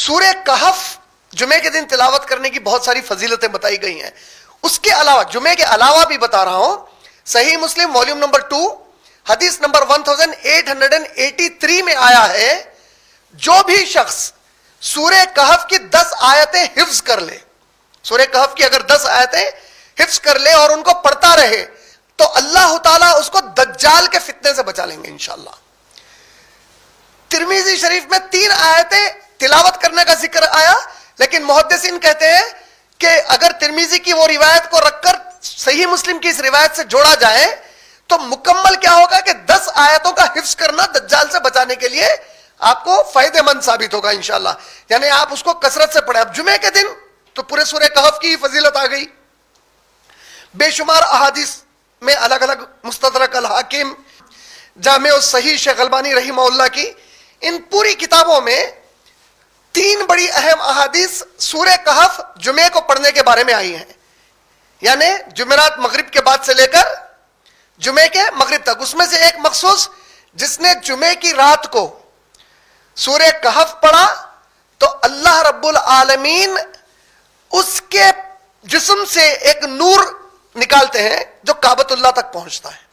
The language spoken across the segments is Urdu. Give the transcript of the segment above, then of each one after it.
سورہ کہف جمعے کے دن تلاوت کرنے کی بہت ساری فضیلتیں بتائی گئی ہیں. اس کے علاوہ جمعے کے علاوہ بھی بتا رہا ہوں, صحیح مسلم والیوم نمبر 2 حدیث نمبر 1883 میں آیا ہے, جو بھی شخص سورہ کہف کی 10 آیتیں حفظ کر لے, سورہ کہف کی اگر 10 آیتیں حفظ کر لے اور ان کو پڑھتا رہے, تو اللہ تعالیٰ اس کو دجال کے فتنے سے بچا لیں گے انشاءاللہ. ترمذی شریف میں 3 آیتیں تلاوت کرنے کا ذکر آیا, لیکن محدثین کہتے ہیں کہ اگر ترمذی کی وہ روایت کو رکھ کر صحیح مسلم کی اس روایت سے جوڑا جائے تو مکمل کیا ہوگا کہ 10 آیتوں کا حفظ کرنا دجال سے بچانے کے لیے آپ کو فائدہ مند ثابت ہوگا انشاءاللہ. یعنی آپ اس کو کثرت سے پڑھیں. اب جمعے کے دن تو پورے سورہ کہف کی فضیلت آ گئی, بے شمار احادیث میں الگ الگ, مستدرک الحاکم, جامع الصحیح شیخ البانی رحمہ اللہ کی, ان پوری کتابوں میں 3 بڑی اہم احادیث سورہ کہف جمعے کو پڑھنے کے بارے میں آئی ہیں. یعنی جمعرات مغرب کے بعد سے لے کر جمعے کے مغرب تک. اس میں سے ایک مخصوص, جس نے جمعے کی رات کو سورہ کہف پڑھا تو اللہ رب العالمین اس کے جسم سے ایک نور نکالتے ہیں جو کعبۃ اللہ تک پہنچتا ہے.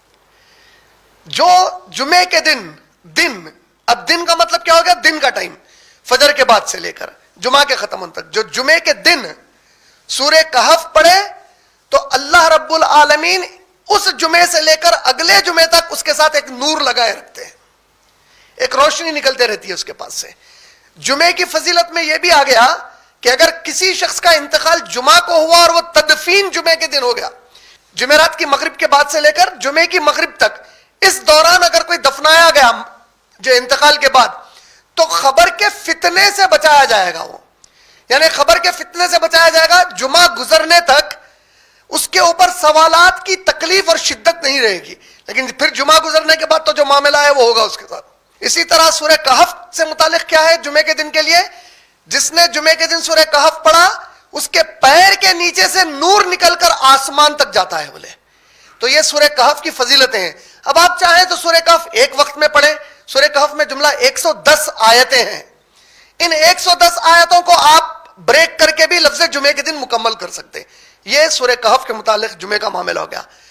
جو جمعے کے دن, اب دن کا مطلب کیا ہو گیا, دن کا ٹائم, فجر کے بعد سے لے کر جمعہ کے ختم ہونے تک, جو جمعے کے دن سورہ کہف پڑھے تو اللہ رب العالمین اس جمعے سے لے کر اگلے جمعے تک اس کے ساتھ ایک نور لگائے رکھتے ہیں, ایک روشنی نکلتے رہتی ہے اس کے پاس سے. جمعے کی فضیلت میں یہ بھی آ گیا کہ اگر کسی شخص کا انتقال جمعہ کو ہوا اور وہ تدفین جمعے کے دن ہو گیا, جمعرات کی مغرب کے بعد سے لے کر جمعے کی مغرب تک, اس دوران اگر کوئی دفنایا گیا جو انتقال کے بعد, تو خبر کے فتنے سے بچایا جائے گا. وہ یعنی خبر کے فتنے سے بچایا جائے گا, جمعہ گزرنے تک اس کے اوپر سوالات کی تکلیف اور شدت نہیں رہے گی, لیکن پھر جمعہ گزرنے کے بعد تو جو معاملہ ہے وہ ہوگا اس کے ساتھ. اسی طرح سورہ کہف سے متعلق کیا ہے جمعے کے دن کے لیے, جس نے جمعے کے دن سورہ کہف پڑھا اس کے پیر کے نیچے سے نور نکل کر آسمان تک جاتا ہے بولے. تو یہ سورہ کہف کی فضیلتیں ہیں. اب آپ چاہیں تو سورہ کہف ایک وقت میں پڑھیں. سورہ کہف میں جملہ 110 آیتیں ہیں. ان 110 آیتوں کو آپ بریک کر کے بھی لفظ جمعے کے دن مکمل کر سکتے. یہ سورہ کہف کے متعلق جمعے کا معاملہ ہو گیا.